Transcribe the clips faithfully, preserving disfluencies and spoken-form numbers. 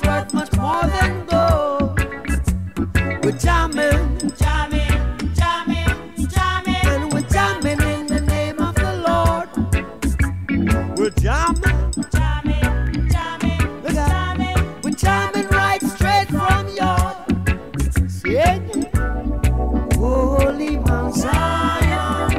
it's worth much more than gold. We're jamming, jamming, jamming, jamming, and we're jamming in the name of the Lord. We're jamming, jamming, jamming, we're jamming, we're jamming right straight from your singing. Holy Mount Zion,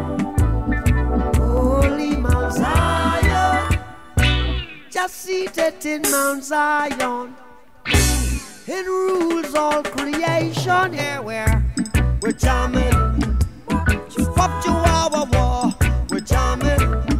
Holy Mount Zion, just seated in Mount Zion, it rules all creation. Here where we're jamming, wop chihuahua war, we're jamming.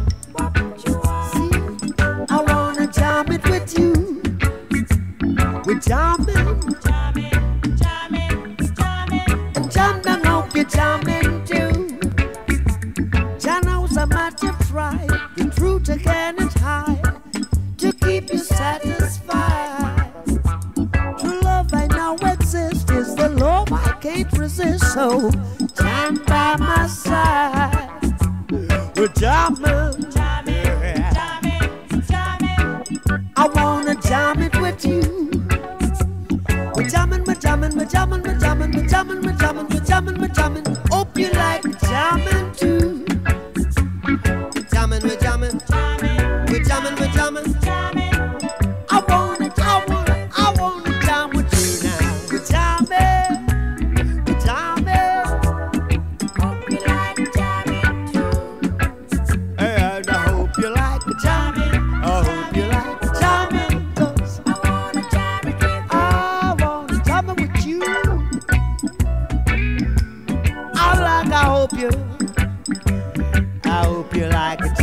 See, I wanna jam it with you. We're jamming, jamming, jamming, jamming, and jam down, hope you're jamming too. Jano's a matter of pride, the truth again is high, to keep you satisfied. True love I know exists, is the love I can't resist. So jam by my side. We're jamming, jamming, jamming, jamming. I wanna jam it with you. We're jamming, we're jamming, we're jamming, we're jamming, we're jamming, we're jamming, we're jamming, we're jamming. Hope you like jamming too. We're jamming, we're jamming, we're jamming, we're jamming. I wanna, I wanna, I wanna jam with you now. We're jamming, we're jamming. Hope you like jamming too. And I hope you like jamming. I hope you like jamming, 'cause I wanna jam it with you. I wanna jam it with you. I like, I hope you, I hope you like it.